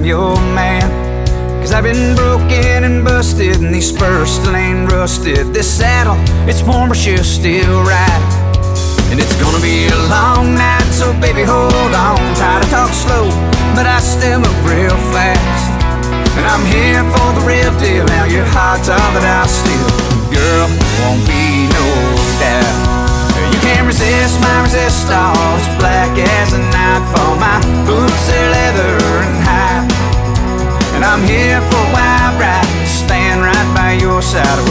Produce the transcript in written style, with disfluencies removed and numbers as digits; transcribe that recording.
your man. Cause I've been broken and busted, and these spurs still ain't rusted. This saddle, it's warm but she'll still ride. And it's gonna be a long night, so baby hold on. Try to talk slow, but I still move real fast. And I'm here for the real deal, now your heart's all that I'll steal. Girl, won't be no doubt, you can't resist my resist all. It's black as the nightfall, my boots are leather and high. And I'm here for a wild ride, stand right by your side.